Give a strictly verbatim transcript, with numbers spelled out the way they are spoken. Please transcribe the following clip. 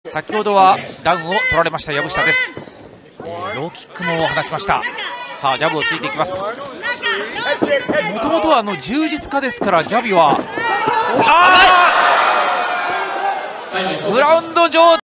先ほどはダウンを取られました藪下です。えー、ローキックも放ちました。さあジャブをついていきます。もともとはあの充実家ですからギャビはあグラウンド上